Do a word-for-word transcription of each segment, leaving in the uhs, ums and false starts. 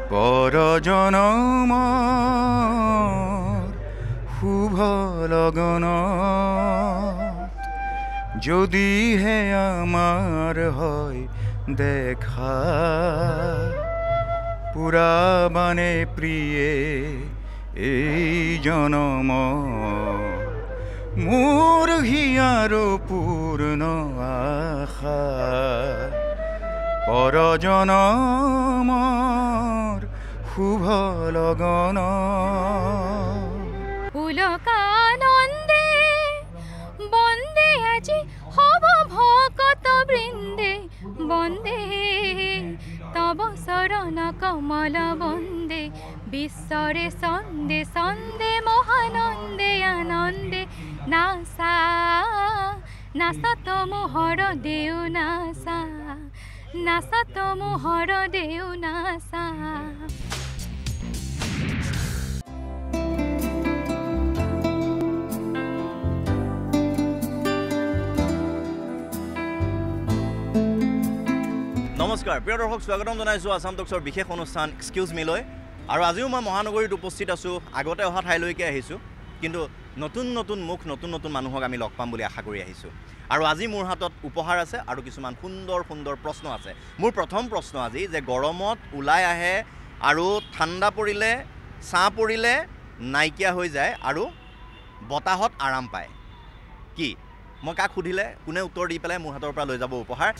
পৰ জনমৰ শুভ লগনত যদিহে আমাৰ হয় দেখা পুৰাবানে প্ৰিয়ে এই জনম মোৰ হিয়াৰ পূৰ্ণ আশা পৰ জনমৰ শুভ লগন পুলকানন্দে বন্দে আজি হব ভকত বৃন্দে বন্দে তব শরণ কমল বন্দে বিশ্বরে সন্দে সন্দে মহানন্দে আনন্দে নাসা নাসা তো মোহর দেউ নাসা নাসা তো মোহর দেউ নাসা নমস্কাৰ প্ৰিয় দৰ্শক স্বাগতম জনাইছোঁ আসাম টক্সৰ বিশেষ অনুষ্ঠান এক্সকিউজ মি লৈ আৰু আজিও মই মহানগৰীত উপস্থিত আছোঁ আগতে অহা ঠাইলৈকে আহিছোঁ কিন্তু নতুন নতুন মুখ নতুন নতুন মানুহক আমি লগ পাম বুলি আশা কৰি আহিছোঁ আৰু আজি মোৰ হাতত উপহাৰ আছে আৰু কিছুমান সুন্দৰ সুন্দৰ প্ৰশ্ন আছে মোৰ প্ৰথম প্ৰশ্ন আজি যে গৰমত ওলাই আহে আৰু ঠাণ্ডা পৰিলে ছাঁ পৰিলে নাইকিয়া হৈ যায় আৰু বতাহত আৰাম পায় কি মই কাক সুধিলে কোনে উত্তৰ দি পেলাই মোৰ হাতৰ পৰা লৈ যাব উপহাৰ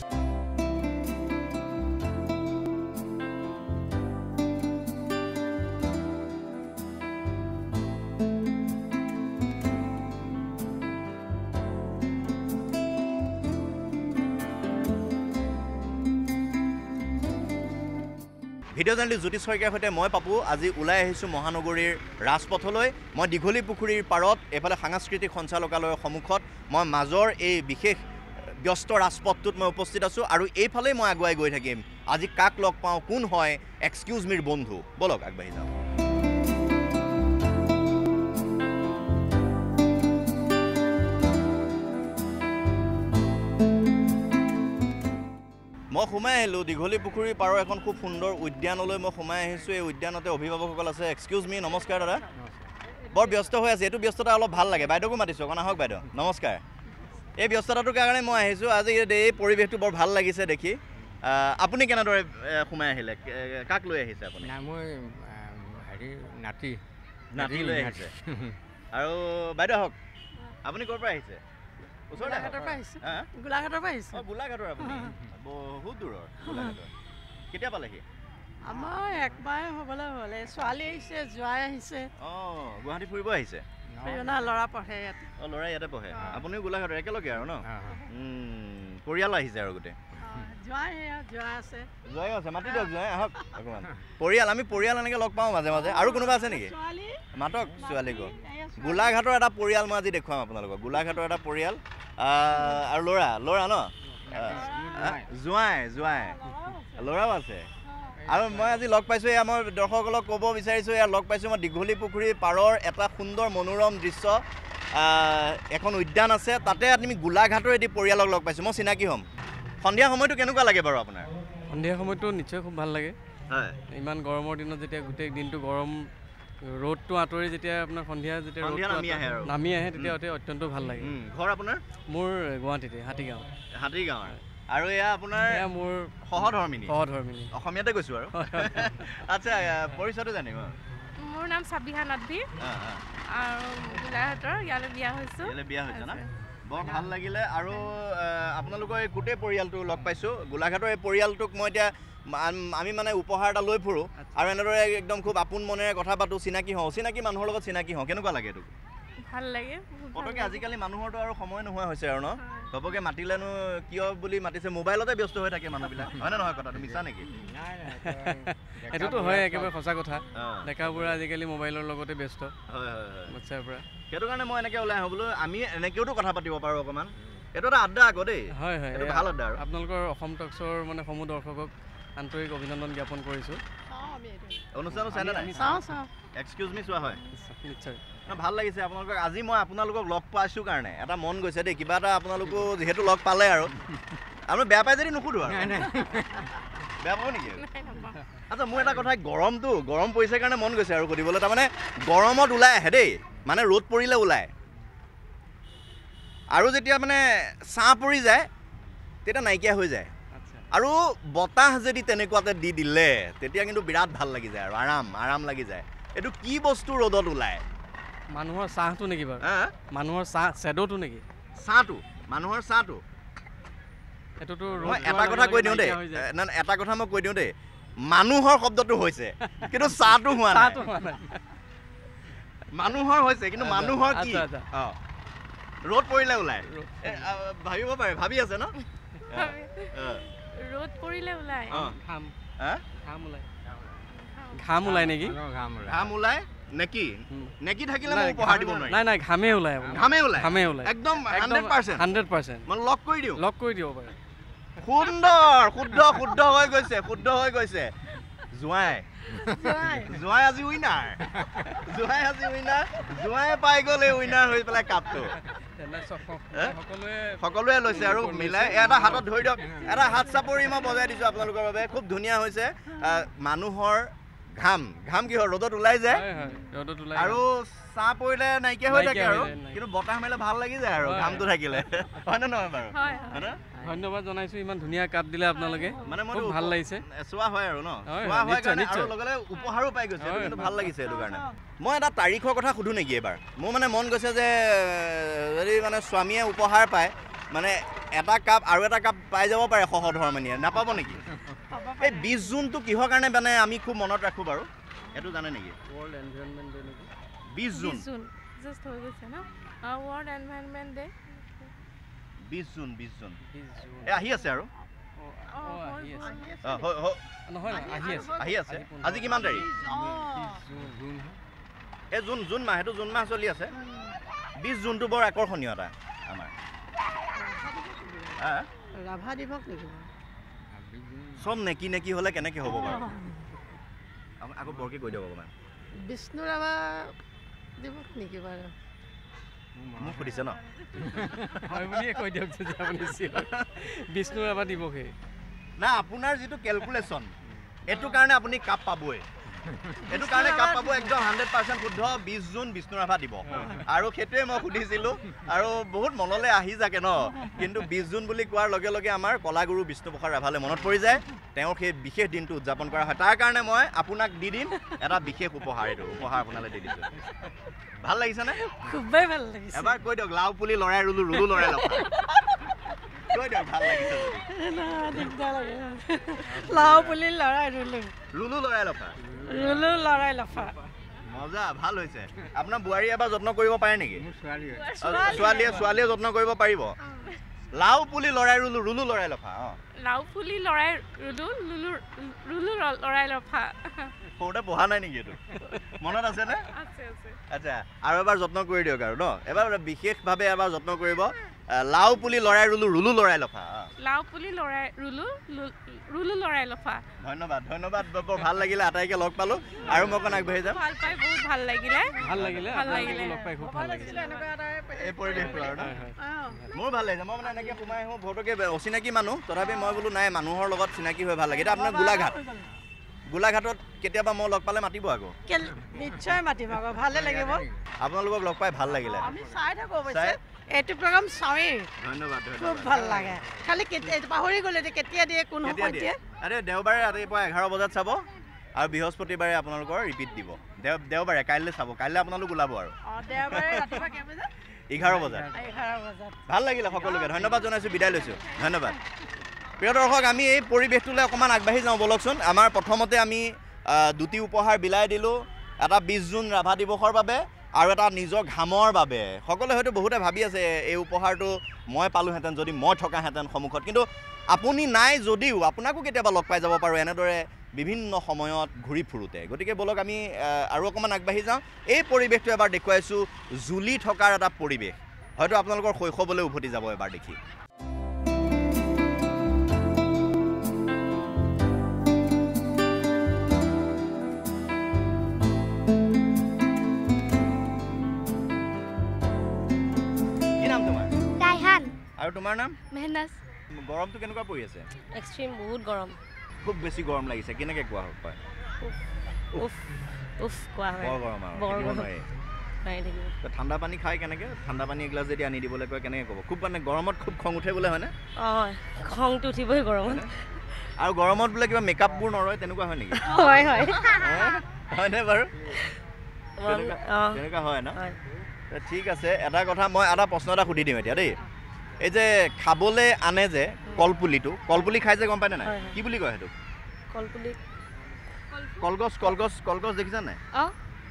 ভিডিঅ' জাৰ্নেলিষ্ট জ্যোতি শইকীয়াৰ সৈতে মই পাপু আজি ওলাই আহিছোঁ মহানগৰীৰ ৰাজপথলৈ মই দীঘলী পুখুৰীৰ পাৰত এইফালে সাংস্কৃতিক সঞ্চালকালয়ৰ সন্মুখত মই মাজৰ এই বিশেষ ব্যস্ত ৰাজপথটোত মই উপস্থিত আছোঁ আৰু এইফালেই মই আগুৱাই গৈ থাকিম আজি কাক লগ পাওঁ কোন হয় এক্সকিউজ মিৰ বন্ধু বলক আগবাঢ়ি যাওঁ মই সোমাই আহিলোঁ দীঘলী পুখুৰীৰ পাৰৰ এখন খুব সুন্দৰ উদ্যানলৈ মই সোমাই আহিছোঁ এই উদ্যানতে অভিভাৱকসকল আছে এক্সকিউজ মি নমস্কাৰ দাদা বৰ ব্যস্ত হৈ আছে এইটো ব্যস্ততা অলপ ভাল লাগে বাইদেউকো মাতিছোঁ অকণ আহক বাইদেউ নমস্কাৰ এই ব্যস্ততাটোৰ কাৰণে মই আহিছোঁ আজি এই পৰিৱেশটো বৰ ভাল লাগিছে দেখি আপুনি কেনেদৰে সোমাই আহিলে কাক লৈ আহিছে আপুনি মই হেৰি নাতি নাতি লৈ আহিছে আৰু বাইদেউ আহক আপুনি ক'ৰ পৰা আহিছে গোলাঘাটৰ পৰা আহিছে গোলাঘাটৰ পৰা আহিছে অঁ গোলাঘাটৰ আপুনি বহুত দূৰৰ গোলাঘাটৰ কেতিয়া পালেহি আমাৰ একবাৰ হ'বলৈ হ'লে ছোৱালী আহিছে জোৱাই আহিছে অঁ গুৱাহাটী ফুৰিব আহিছে ল'ৰা পঢ়ে ইয়াতে অঁ ল'ৰা ইয়াতে পঢ়ে আপুনিও গোলাঘাটৰ একেলগে আৰু ন পৰিয়াল আহিছে আৰু গোটেই জোৱাই জোৱাই আছে জোৱাইও আছে মাতি দিয়ক জোৱাই আহক অকণমান পৰিয়াল আমি পৰিয়াল এনেকৈ লগ পাওঁ মাজে মাজে আৰু কোনোবা আছে নেকি মাতক ছোৱালীক গোলাঘাটৰ এটা পৰিয়াল মই আজি দেখুৱাম আপোনালোকক গোলাঘাটৰ এটা পৰিয়াল আৰু ল'ৰা ল'ৰা ন জোৱাই জোৱাই ল'ৰাও আছে আৰু মই আজি লগ পাইছোঁ এয়া মই দৰ্শকসকলক ক'ব বিচাৰিছোঁ এয়া লগ পাইছোঁ মই দীঘলী পুখুৰীৰ পাৰৰ এটা সুন্দৰ মনোৰম দৃশ্য এখন উদ্যান আছে তাতে আমি গোলাঘাটৰ এটি পৰিয়ালক লগ পাইছোঁ মই চিনাকি হ'ম সন্ধিয়া সময়টো কেনেকুৱা লাগে বাৰু আপোনাৰ সন্ধিয়া সময়টো নিশ্চয় খুব ভাল লাগে হয় ইমান গৰমৰ দিনত যেতিয়া গোটেই দিনটো গৰম ৰ'দটো আঁতৰি যেতিয়া আপোনাৰ সন্ধিয়া যেতিয়া নামি আহে তেতিয়া অত্যন্ত ভাল লাগে ঘৰ আপোনাৰ মোৰ গুৱাহাটীতে হাতীগাঁও হাতীগাঁৱৰ আৰু এয়া আপোনাৰ মোৰ সহধৰ্মিনী সহধৰ্মিনী অসমীয়াতে কৈছোঁ আৰু আচ্ছা পৰিচয়টো জানিব মোৰ নাম সাবিহা নাদবী আৰু গোলাঘাটৰ ইয়ালৈ বিয়া হৈছোঁ ইয়ালৈ বিয়া হৈছে না বৰ ভাল লাগিলে আৰু আপোনালোকৰ এই গোটেই পৰিয়ালটো লগ পাইছোঁ গোলাঘাটৰ এই পৰিয়ালটোক মই এতিয়া আমি মানে উপহাৰ এটা লৈ ফুৰোঁ আৰু এনেদৰে একদম খুব আপোন মনেৰে কথা পাতোঁ চিনাকি হওঁ চিনাকি মানুহৰ লগত চিনাকি হওঁ কেনেকুৱা লাগে এইটো ভাল লাগে পটককৈ আজিকালি মানুহৰতো আৰু সময় নোহোৱা হৈছে আৰু ন ঘপককৈ মাতিলেনো কিয় বুলি মাতিছে মোবাইলতে ব্যস্ত হৈ থাকে মানুহবিলাক হয়নে নহয় কথাটো মিছা নেকি এইটোতো হয় একেবাৰে সঁচা কথা ডেকাবোৰে আজিকালি মোবাইলৰ লগতে ব্যস্ত হয় হয় হয় বাচ্ছাৰ পৰা সেইটো কাৰণে মই এনেকৈ ওলাই আহোঁ বোলো আমি এনেকৈওতো কথা পাতিব পাৰোঁ অকণমান এইটো এটা আড্ডা আকৌ দেই হয় হয় এইটো ভাল আড্ডা আৰু আপোনালোকৰ অসম টক্সৰ মানে সমূহ দৰ্শকক আন্তৰিক অভিনন্দন জ্ঞাপন কৰিছোঁ অনুষ্ঠানো চাইনে নাই এক্সকিউজ মি চোৱা হয় নিশ্চয় ভাল লাগিছে আপোনালোকক আজি মই আপোনালোকক লগ পাইছোঁ কাৰণে এটা মন গৈছে দেই কিবা এটা আপোনালোকো যিহেতু লগ পালে আৰু আপুনি বেয়া পাই যদি নুসুধো আৰু বেয়া পাব নেকি নাই নাপাওঁ আচ্ছা মোৰ এটা কথা গৰমটো গৰম পৰিছে কাৰণে মন গৈছে আৰু সুধিবলৈ তাৰমানে গৰমত ওলাই আহে দেই মানে ৰ'দ পৰিলে ওলায় আৰু যেতিয়া মানে ছাঁ পৰি যায় তেতিয়া নাইকিয়া হৈ যায় আৰু বতাহ যদি তেনেকুৱাতে দি দিলে তেতিয়া কিন্তু বিৰাট ভাল লাগি যায় আৰু আৰাম আৰাম লাগি যায় এইটো কি বস্তু ৰ'দত ওলায় মানুহৰ ছাঁটো নেকি বাৰু হা মানুহৰ ছাঁ শ্বেডোটো নেকি ছাঁটো মানুহৰ ছাঁটো এইটোতো মই এটা কথা কৈ দিওঁ দেই না এটা কথা মই কৈ দিওঁ দেই মানুহৰ শব্দটো হৈছে কিন্তু ছাঁটো হোৱা নাই মানুহৰ হৈছে কিন্তু মানুহৰ কি অঁ ৰ'দ পৰিলে ওলায় ভাবিব পাৰে ভাবি আছে ন ৰ'দ পৰিলে ওলাই ঘাম হা ঘাম ওলাই ঘাম ওলাই নেকি ঘাম ওলাই নেকি নেকি থাকিলে মই উপহাৰ দিব নোৱাৰিম নাই নাই ঘামে ওলাই ঘামে ওলাই ঘামে ওলাই একদম হাণ্ড্ৰেড পাৰ্চেণ্ট হাণ্ড্ৰেড পাৰ্চেণ্ট মই লক কৰি দিওঁ লক কৰি দিব পাৰে সুন্দৰ শুদ্ধ শুদ্ধ হৈ গৈছে শুদ্ধ হৈ গৈছে জোঁৱাই জোঁৱাই আজি উইনাৰ জোঁৱাই আজি উইনাৰ জোঁৱাই পাই গ'ল এই উইনাৰ হৈ পেলাই কাপটো সকলোৱে লৈছে আৰু মিলাই এটা হাতত ধৰি দিয়ক এটা হাত চাপৰি মই বজাই দিছোঁ আপোনালোকৰ বাবে খুব ধুনীয়া হৈছে মানুহৰ ঘাম ঘাম কি হয় ৰ'দত ওলাই যায় আৰু ছাঁ পৰিলে নাইকিয়া হৈ থাকে আৰু কিন্তু বতাহ মাৰিলে ভাল লাগি যায় আৰু ঘামটো থাকিলে হয়নে নহয় বাৰু হয়নে ধন্যবাদ জনাইছোঁ ইমান ধুনীয়া কাপ দিলে আপোনালোকে মানে মই ভাল লাগিছে চোৱা হয় আৰু ন চোৱা হয় কাৰণে আৰু লগে লগে উপহাৰো পাই গৈছে কিন্তু ভাল লাগিছে এইটো কাৰণে মই এটা তাৰিখৰ কথা সুধো নেকি এবাৰ মোৰ মানে মন গৈছে যে যদি মানে স্বামীয়ে উপহাৰ পায় মানে এটা কাপ আৰু এটা কাপ পাই যাব পাৰে সহধৰ্মিনীয়ে নাপাব নেকি এই বিছ জুনটো কিহৰ কাৰণে মানে আমি খুব মনত ৰাখোঁ বাৰু এইটো জানে নেকি ৱৰ্ল্ড এনভাইৰনমেণ্ট ডে নেকি বিছ জুন জুন জাষ্ট হৈ গৈছে ন ৱৰ্ল্ড এনভাইৰনমেণ্ট ডে বিছ জুন বিছ জুন এই আহি আছে আৰু নহয় আহি আছে আহি আছে আজি কিমান তাৰিখ এই জুন জুন মাহ সেইটো জুন মাহ চলি আছে বিছ জুনটো বৰ আকৰ্ষণীয় এটা আমাৰ ৰাভা দিৱস নেকি চব নেকি নেকি হ'লে কেনেকৈ হ'ব বাৰু আকৌ বৰকৈ কৈ দিয়ক অকণমান বিষ্ণু ৰাভা দিৱস নেকি বাৰু মোক সুধিছে ন হয় বুলিয়ে কৈ দিয়ক যদি আপুনি বিষ্ণু ৰাভা দিৱসে না আপোনাৰ যিটো কেলকুলেশ্যন এইটো কাৰণে আপুনি কাপ পাবই এইটো কাৰণে কাপ পাব একদম হাণ্ড্ৰেড পাৰ্চেণ্ট শুদ্ধ বিছ জুন বিষ্ণু ৰাভা দিৱস আৰু সেইটোৱে মই সুধিছিলোঁ আৰু বহুত মনলৈ আহি যাকে ন কিন্তু বিছ জুন বুলি কোৱাৰ লগে লগে আমাৰ কলাগুৰু বিষ্ণুপ্ৰসাদ ৰাভালৈ মনত পৰি যায় তেওঁৰ সেই বিশেষ দিনটো উদযাপন কৰা হয় তাৰ কাৰণে মই আপোনাক দি দিম এটা বিশেষ উপহাৰ এইটো উপহাৰ আপোনালৈ দি দিছোঁ ভাল লাগিছেনে খুবেই ভাল লাগিছে এবাৰ কৈ দিয়ক লাও পুলি লৰাই ৰুলো ৰুলো লৰাই লফা কৈ দিয়ক ভাল লাগিছে দিগদাৰ লাগে লাও পুলি লৰাই ৰুলো ৰুলো লৰাই লফা ৰুলো লৰাই লফা মজা ভাল হৈছে আপোনাৰ বোৱাৰী এবাৰ যত্ন কৰিব পাৰে নেকি ছোৱালীয়ে ছোৱালীয়ে যত্ন কৰিব পাৰিব লাও পুলি লৰাই ৰুলো ৰুলো লৰাই লফা অঁ লাও পুলি লৰাই ৰুলো লুলু ৰুলো লৰাই লফা সৰুতে পঢ়া নাই নেকি এইটো মনত আছেনে আছে আছে আচ্ছা আৰু এবাৰ যত্ন কৰি দিয়ক আৰু ন এবাৰ বিশেষভাৱে এবাৰ যত্ন কৰিব লাও পুলি লৰাই ৰুলো ৰুলো লৰাই লফা লাও পুলি লৰাই ৰুলো ৰুলো লৰাই লফা ধন্যবাদ ধন্যবাদ বৰ ভাল লাগিলে আটাইকে লগ পালোঁ আৰু মই অকণ আগবাঢ়ি যাম ভাল পাই বহুত ভাল লাগিলে ভাল লাগিলে ভাল লাগিলে লগ পাই খুব ভাল লাগিলে এই পৰিৱেশটো আৰু ন মোৰ ভাল লাগিছে মই মানে এনেকৈ সোমাই আহোঁ ভৌতকে অচিনাকি মানুহ তথাপি মই বোলো নাই মানুহৰ লগত চিনাকি হৈ ভাল লাগে এতিয়া আপোনাৰ গোলাঘাট গোলাঘাটত কেতিয়াবা মই লগ পালে মাতিব আকৌ নিশ্চয় মাতিম আকৌ ভালে লাগিব আপোনালোকক লগ পাই ভাল লাগিলে আমি চাই থাকোঁ অৱশ্যে এইটো প্ৰগ্ৰাম চাওঁৱেই ধন্যবাদ খুব ভাল লাগে খালি পাহৰি গ'লে কেতিয়া দিয়ে কোন সময় দিয়ে আৰে দেওবাৰে ৰাতিপুৱা এঘাৰ বজাত চাব আৰু বৃহস্পতিবাৰে আপোনালোকৰ ৰিপিট দিব দেও দেওবাৰে কাইলৈ চাব কাইলৈ আপোনালোক ওলাব আৰু এঘাৰ বজাত ভাল লাগিলে সকলোকে ধন্যবাদ জনাইছোঁ বিদায় লৈছোঁ ধন্যবাদ প্ৰিয় দৰ্শক আমি এই পৰিৱেশটোলৈ অকণমান আগবাঢ়ি যাওঁ বলকচোন আমাৰ প্ৰথমতে আমি দুটি উপহাৰ বিলাই দিলোঁ এটা বিছ জুন ৰাভা দিৱসৰ বাবে আৰু এটা নিজৰ ঘামৰ বাবে সকলোৱে হয়তো বহুতে ভাবি আছে এই উপহাৰটো মই পালোঁহেঁতেন যদি মই থকাহেঁতেন সন্মুখত কিন্তু আপুনি নাই যদিও আপোনাকো কেতিয়াবা লগ পাই যাব পাৰোঁ এনেদৰে বিভিন্ন সময়ত ঘূৰি ফুৰোঁতে গতিকে বলক আমি আৰু অকণমান আগবাঢ়ি যাওঁ এই পৰিৱেশটো এবাৰ দেখুৱাইছোঁ জুলি থকাৰ এটা পৰিৱেশ হয়তো আপোনালোকৰ শৈশৱলৈ উভতি যাব এবাৰ দেখি আৰু তোমাৰ নাম মেহনাজ গৰমটো কেনেকুৱা পৰি আছে এক্সট্ৰিম বহুত গৰম খুব বেছি গৰম লাগিছে কেনেকৈ কোৱা হ'ব পায় উফ উফ কোৱা হয় বৰ গৰম আৰু বৰ থাকিব গৰম। নোৱাৰি নাই থাকিব তো ঠাণ্ডা পানী খাই কেনেকৈ ঠাণ্ডা পানী এগিলাচ যদি আনি দিবলৈ কয় কেনেকৈ ক'ব খুব মানে গৰমত খুব খং উঠে বোলে হয়নে অঁ খংটো উঠিবই গৰমত আৰু গৰমত বোলে কিবা মেকআপবোৰ নৰয় তেনেকুৱা হয় নেকি হয় হয় হয়নে বাৰু অঁ তেনেকুৱা হয় ন হয় ঠিক আছে এটা কথা মই এটা প্ৰশ্ন এটা সুধি দিম এতিয়া দেই এই যে খাবলৈ আনে যে কলপুলিটো কলপুলি খাই যে গম পায়নে নাই কি বুলি কয় সেইটো কলপুলি কলগছ কলগছ কলগছ দেখিছা নাই অঁ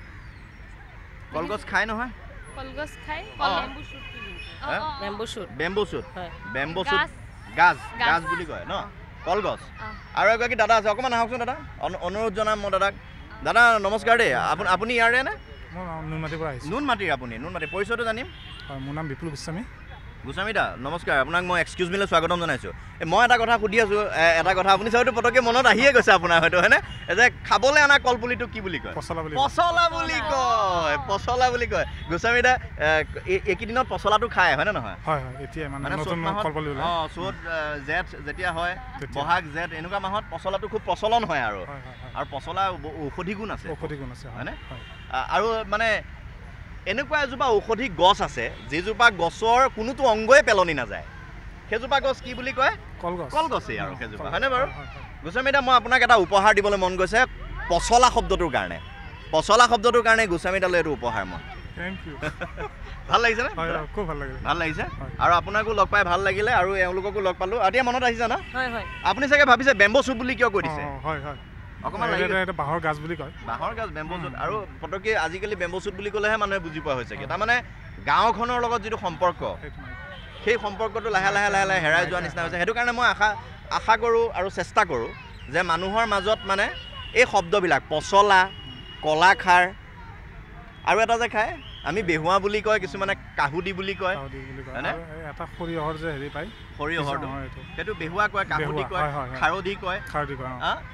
কলগছ খাই নহয় কলগছ খাই বেম্বু শ্বুট বেম্বু শ্বুট হয় বেম্বু শ্বুট গাজ গাজ বুলি কয় ন কলগছ আৰু এগৰাকী দাদা আছে অকণমান আহকচোন দাদা অনুৰোধ জনাম মই দাদাক দাদা নমস্কাৰ দেই আপুনি আপুনি ইয়াৰে নে মই নুনমাটিৰ পৰা আহিছোঁ নুনমাটিৰ আপুনি নুনমাটি পৰিচয়টো জানিম হয় মোৰ নাম বিপুল গোস্বামী গোস্বামী দা নমস্কাৰ আপোনাক মই এক্সকিউজ মিলৈ স্বাগতম জনাইছোঁ এই মই এটা কথা সুধি আছোঁ এটা কথা আপুনি চাগৈতো পটককৈ মনত আহিয়ে গৈছে আপোনাৰ হয়তো হয়নে এই যে খাবলৈ অনা কলপুলিটো কি বুলি কয় পচলা বুলি পচলা বুলি কয় পচলা বুলি কয় গোস্বামী দা এইকেইদিনত পচলাটো খায় হয়নে নহয় হয় হয় এতিয়া মানে নতুন কলপুলি ওলাই অঁ চ'ত জেঠ যেতিয়া হয় বহাগ জেঠ এনেকুৱা মাহত পচলাটো খুব প্ৰচলন হয় আৰু আৰু পচলা ঔষধি গুণ আছে ঔষধি গুণ আছে হয়নে আৰু মানে এনেকুৱা এজোপা ঔষধি গছ আছে যিজোপা গছৰ কোনোটো অংগই পেলনি নাযায় সেইজোপা গছ কি বুলি কয় কলগছ কলগছেই আৰু সেইজোপা হয়নে বাৰু গোস্বামী দা মই আপোনাক এটা উপহাৰ দিবলৈ মন গৈছে পচলা শব্দটোৰ কাৰণে পচলা শব্দটোৰ কাৰণে গোস্বামী দালৈ এইটো উপহাৰ মই থেংক ইউ ভাল লাগিছে নে খুব ভাল লাগিলে ভাল লাগিছে আৰু আপোনাকো লগ পাই ভাল লাগিলে আৰু এওঁলোককো লগ পালোঁ এতিয়া মনত আহিছে না হয় হয় আপুনি চাগে ভাবিছে বেম্বো শ্বুট বুলি কিয় কৈ দিছে হয় হয় অকণমান এটা বাঁহৰ গাছ বুলি কয় বাঁহৰ গাছ বেম্বো শ্বুট আৰু পটককৈ আজিকালি বেম্বো শ্বুট বুলি ক'লেহে মানুহে বুজি পোৱা হৈছেগৈ তাৰমানে গাঁওখনৰ লগত যিটো সম্পৰ্ক সেই সম্পৰ্কটো লাহে লাহে লাহে লাহে হেৰাই যোৱা নিচিনা হৈছে সেইটো কাৰণে মই আশা আশা কৰোঁ আৰু চেষ্টা কৰোঁ যে মানুহৰ মাজত মানে এই শব্দবিলাক পচলা কলাখাৰ আৰু এটা যে খায় আমি বেহুৱা বুলি কয় কিছুমানে কাহুদি বুলি কয় হয়নে এটা সৰিয়হৰ যে হেৰি পায় সৰিয়হৰটো সেইটো বেহুৱা কয় কাহুদি কয় খাৰধি কয় খাৰধি কয়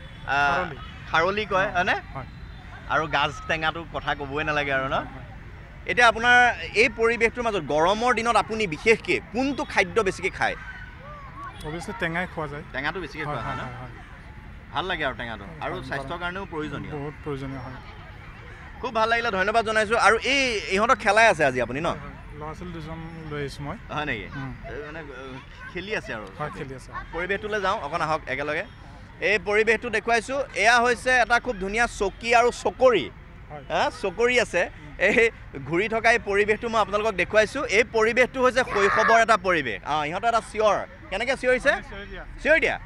খাৰলি কয় হয়নে আৰু গাজ টেঙাটো কথা ক'বই নালাগে আৰু ন এতিয়া আপোনাৰ এই পৰিৱেশটোৰ মাজত গৰমৰ দিনত আপুনি বিশেষকৈ কোনটো খাদ্য বেছিকৈ খায় অৱশ্যে টেঙাই খোৱা যায় টেঙাটো বেছিকৈ খোৱা হয় ন ভাল লাগে আৰু টেঙাটো আৰু স্বাস্থ্যৰ কাৰণেও প্ৰয়োজনীয় বহুত প্ৰয়োজনীয় হয় খুব ভাল লাগিলে ধন্যবাদ জনাইছোঁ আৰু এই ইহঁতক খেলাই আছে আজি আপুনি ন ল'ৰা ছোৱালী দুজন লৈ আহিছোঁ মই হয় নেকি মানে খেলি আছে আৰু খেলি আছে পৰিৱেশটোলৈ যাওঁ অকণ আহক একেলগে এই পৰিৱেশটো দেখুৱাইছোঁ এয়া হৈছে এটা খুব ধুনীয়া চকী আৰু চকৰি হা চকৰি আছে এই ঘূৰি থকা এই পৰিৱেশটো মই আপোনালোকক দেখুৱাইছোঁ এই পৰিৱেশটো হৈছে শৈশৱৰ এটা পৰিৱেশ অঁ ইহঁতৰ এটা চিঞৰ কেনেকৈ চিঞৰিছে চিঞৰি দিয়া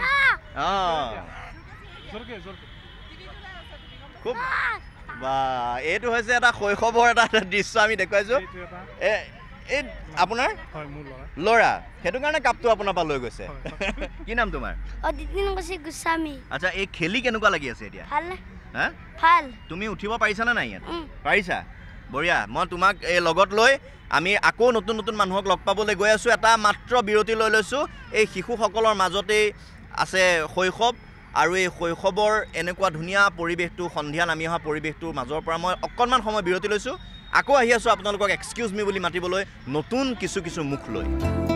অঁ খুব বা এইটো হৈছে এটা শৈশৱৰ এটা দৃশ্য আমি দেখুৱাইছোঁ এই আপোনাৰ ল'ৰা সেইটো কাৰণে কাপটো আপোনাৰ পৰা লৈ গৈছে কি নাম তোমাৰ গোস্বামী আচ্ছা এই খেলি কেনেকুৱা লাগি আছে এতিয়া হা ভাল তুমি উঠিব পাৰিছানে নাই ইয়াত পাৰিছা বঢ়িয়া মই তোমাক এই লগত লৈ আমি আকৌ নতুন নতুন মানুহক লগ পাবলৈ গৈ আছোঁ এটা মাত্ৰ বিৰতি লৈ লৈছোঁ এই শিশুসকলৰ মাজতেই আছে শৈশৱ আৰু এই শৈশৱৰ এনেকুৱা ধুনীয়া পৰিৱেশটো সন্ধিয়া নামি অহা পৰিৱেশটোৰ মাজৰ পৰা মই অকণমান সময় বিৰতি লৈছোঁ আকৌ আহি আছোঁ আপোনালোকক এক্সকিউজ মি বুলি মাতিবলৈ নতুন কিছু কিছু মুখ লৈ